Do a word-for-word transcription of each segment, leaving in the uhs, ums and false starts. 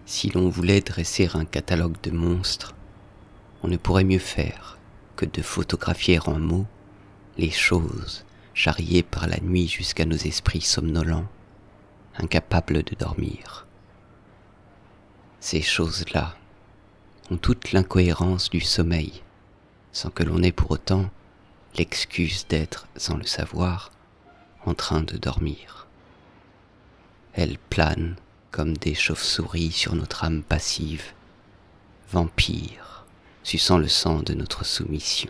Si l'on voulait dresser un catalogue de monstres, on ne pourrait mieux faire que de photographier en mots les choses charriées par la nuit jusqu'à nos esprits somnolents, incapables de dormir. Ces choses-là ont toute l'incohérence du sommeil, sans que l'on ait pour autant l'excuse d'être, sans le savoir, en train de dormir. Elles planent comme des chauves-souris sur notre âme passive, vampires, suçant le sang de notre soumission.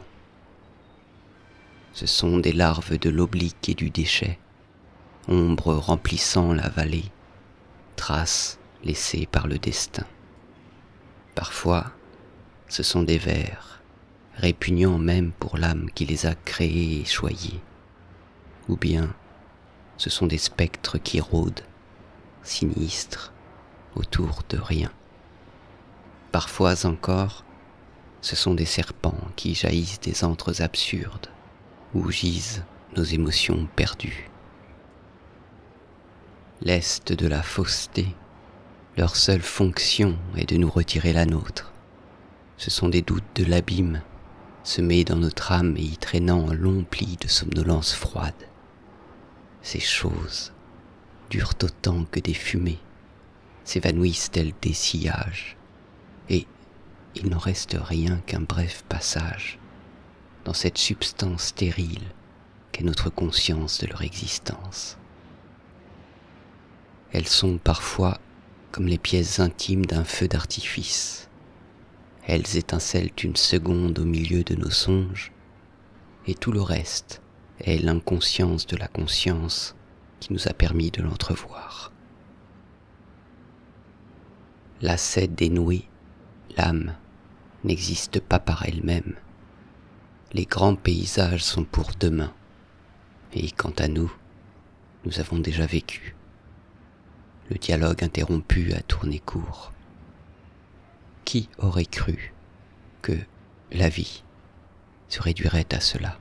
Ce sont des larves de l'oblique et du déchet, ombres remplissant la vallée, traces laissées par le destin. Parfois, ce sont des vers, répugnants même pour l'âme qui les a créés et choyés. Ou bien, ce sont des spectres qui rôdent, sinistres, autour de rien. Parfois encore, ce sont des serpents qui jaillissent des antres absurdes, où gisent nos émotions perdues. Lest de la fausseté, leur seule fonction est de nous retirer la nôtre. Ce sont des doutes de l'abîme, semés dans notre âme et y traînant un long pli de somnolence froide. Ces choses durent autant que des fumées, s'évanouissent tels des sillages, et il n'en reste rien qu'un bref passage dans cette substance stérile qu'est notre conscience de leur existence. Elles sont parfois comme les pièces intimes d'un feu d'artifice. Elles étincellent une seconde au milieu de nos songes, et tout le reste est l'inconscience de la conscience qui nous a permis de l'entrevoir. Lacet dénoué, l'âme n'existe pas par elle-même. Les grands paysages sont pour demain, et quant à nous, nous avons déjà vécu. Le dialogue interrompu a tourné court. Qui aurait cru que la vie se réduirait à cela?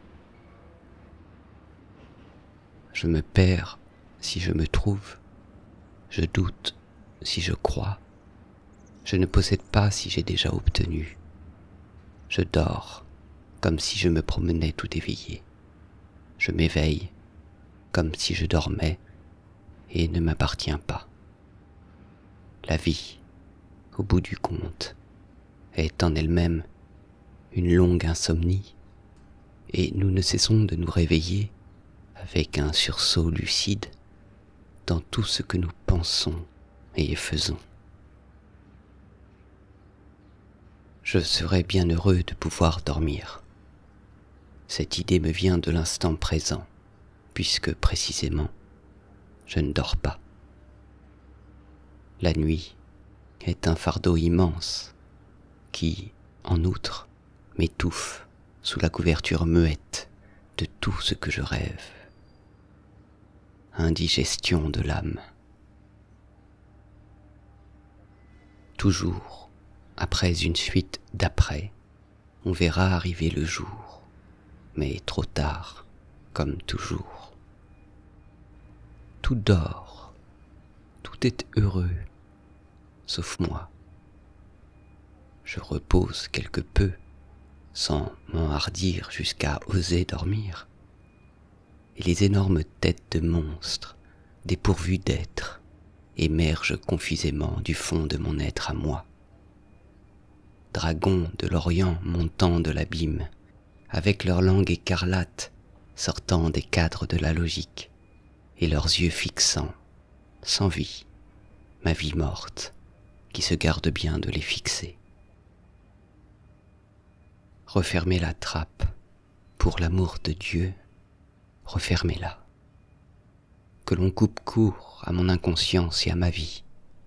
Je me perds si je me trouve, je doute si je crois, je ne possède pas si j'ai déjà obtenu. Je dors comme si je me promenais tout éveillé. Je m'éveille comme si je dormais et ne m'appartient pas. La vie, au bout du compte, est en elle-même une longue insomnie, et nous ne cessons de nous réveiller avec un sursaut lucide dans tout ce que nous pensons et faisons. Je serais bien heureux de pouvoir dormir. Cette idée me vient de l'instant présent, puisque précisément, je ne dors pas. La nuit est un fardeau immense qui, en outre, m'étouffe sous la couverture muette de tout ce que je rêve. Indigestion de l'âme. Toujours, après une suite d'après, on verra arriver le jour, mais trop tard, comme toujours. Tout dort, tout est heureux, sauf moi. Je repose quelque peu, sans m'enhardir jusqu'à oser dormir, et les énormes têtes de monstres, dépourvues d'être, émergent confusément du fond de mon être à moi. Dragons de l'Orient montant de l'abîme, avec leur langue écarlate sortant des cadres de la logique, et leurs yeux fixant, sans vie, ma vie morte, qui se garde bien de les fixer. Refermez la trappe, pour l'amour de Dieu, refermez-la. Que l'on coupe court à mon inconscience et à ma vie.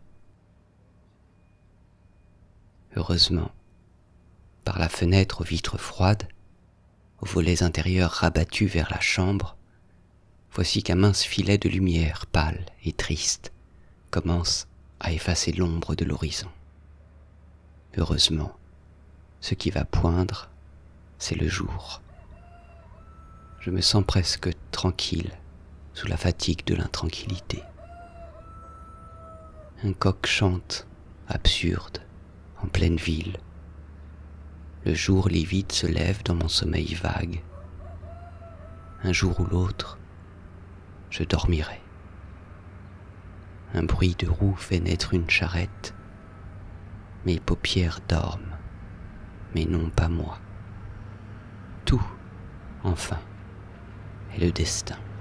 Heureusement, par la fenêtre aux vitres froides, aux volets intérieurs rabattus vers la chambre, voici qu'un mince filet de lumière pâle et triste commence à effacer l'ombre de l'horizon. Heureusement, ce qui va poindre, c'est le jour. Je me sens presque tranquille sous la fatigue de l'intranquillité. Un coq chante absurde, en pleine ville. Le jour livide se lève dans mon sommeil vague. Un jour ou l'autre, je dormirai. Un bruit de roue fait naître une charrette. Mes paupières dorment, mais non pas moi. Tout, enfin, est le destin.